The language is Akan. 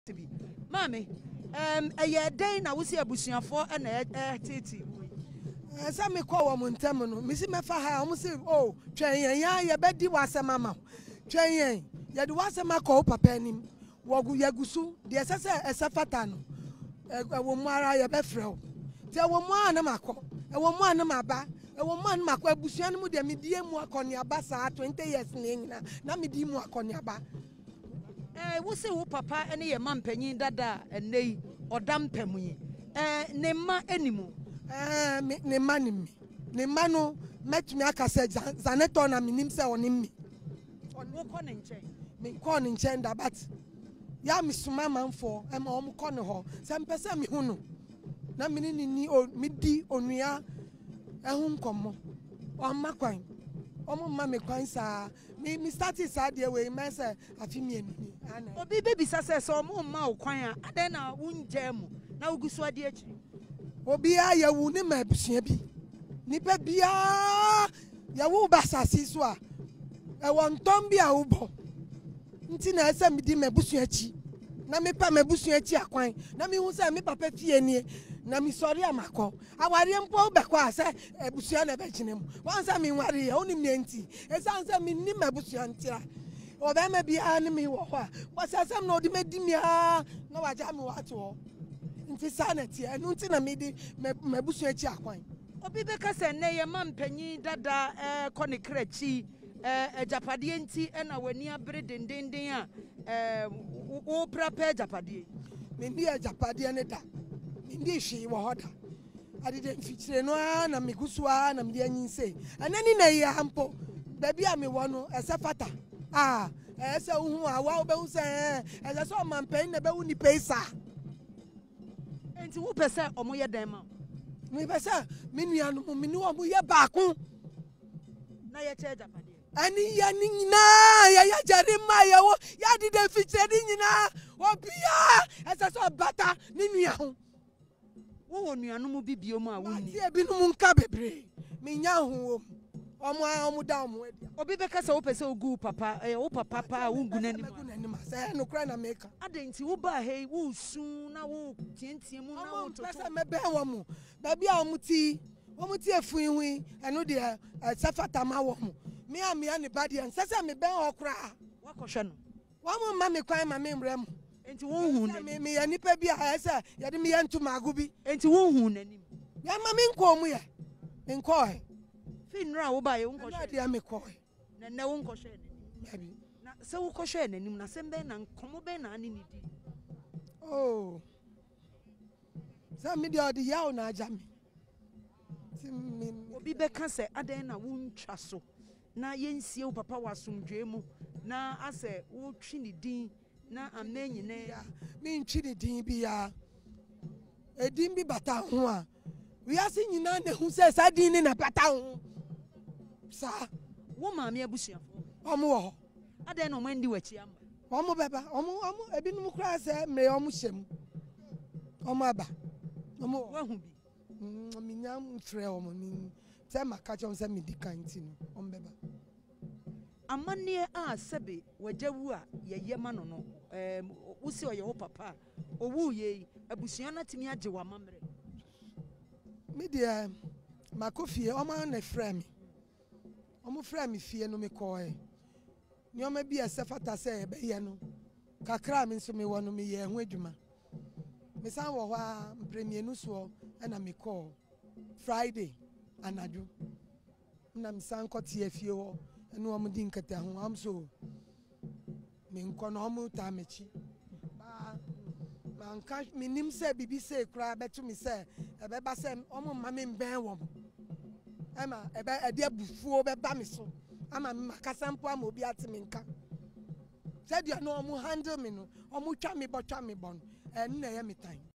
Mami, a year day now we see a bushing for an titi. Some me call one terminal, Missy Mafaha, almost say, oh, train, ya beddy was a mamma. Train, ya do was a maco papenim, Wagu Yagusu, the assessor as a fatano, a woman ya befro. There were one a maco, a woman a maba, a woman macua bushian with a medium work on your bassa 20 years in na medium work on your ba. We say, oh, papa, any a man penny dada and nay or dampen me. Nema anymore. Ne manu met me aka said Zaneton and Minimsa on him. On no conning chain. Me conning chain that but ya Miss Mamma for I'm on corner hall. Some person me huno. Na minini ni o midi onuya a home come on Maquine. Omo mammy coins me started sad way, Massa, a female. Oh, baby, says so more mouth choir, and then I won't jam. Now go so dear. Obia ya wu ne ma busuabi nipa bia ya wu basa siswa e won tom bia wo bo nti na ese mi di ma busuachi na me pa ma busuachi akwan na me hu se me papa fie nie na mi sori amako aware mpo be kwa se busua na be kine mu wan se mi nware ya oni mi nti esan se mi ni ma busua ntira o be ma bia ne mi wo ho a wasa sem na odi ma di mi a na waja mi wato ho nti sanity enu nti na me di mabusu echi akwan obi be ka se ne ye man panyi dada kone krachi ejapade nti na wani abere dendenden a wo prepare japade me ndi ejapade ne da me ndi hwe wo hoda ade de mfikyire no na me gusuwa na me di anyinse anani na ye ampo da bia me wo no esefata ese hu a wa be hu se ese so man panyi na be hu ni pesa. Enti wo pese omoye dan ma me pese me nuanu me ni omoye baako na ye che japade ani ya ni nyina ya jare ma ya wo ya di de fiche ni nyina obia ese so bata ni nua ho wo nuanu mu bibio mu a wo ni e bi no mu nka bebre me nya ho omo da omo edi obi be ka se wo pese ogu papa wo papa pa wo ngu nani ma se no kra na meka adenti wo ba he wo su na wo tientie mu na wo toto pese me be wo mu ba bia omo ti efuinwi eno de safata ma wo mu me amia ne ba de sese me be ho kra wa kohwe no wo mu ma me kwan ma me mrem enti wo hu nani me ya nipa bia ese ya de me ya ntuma agubi enti wo hu nani ya ma me nko mu ye nko he finra wo ba ye wo kohwe na de me ko na wo kohwe nani na se wo kohwe nani na sembe na nkomo be na ani ni di oh sa me de odi ya o na aja me obi be ka se adan na wo ntwa so na yensie wo papa wasomdwe mu na ase wo twi ni din na amenyi ne ya me ntwi ni din bi ya edin bi bata ho a wi ase nyina na hu se sa din ni na bata ho sa wo maame abusuafo omo wo adan na omandi wachi amba omo beba omo ebinum kra se me omo hyem omo aba omo wahu bi minyam frɛ omo mi se maka chon se me di kanti no omo beba amane a sebe wajawu a yeye ma no no wosi oye wo papa owu ye abusua na timi age wa mamre me de makofie omo na frɛ me omo frɛ me fie no me koe ni omo bi esefata se be ye no kakra me nso me wo no me ye ho adwuma me san wo ho a mpremienu so na me call Friday anadwo na me san kote afie ho eno omo di nkata ho am so me nko no omo ta mechi ba manka minim se bibi se kra betu me se ebe ba se omo ma me ben wo ema ebe ade abufuo be ba me so ama me makasa mpo ama obi atime nka se dia no omo handle me no omo twa me bon na ye me tan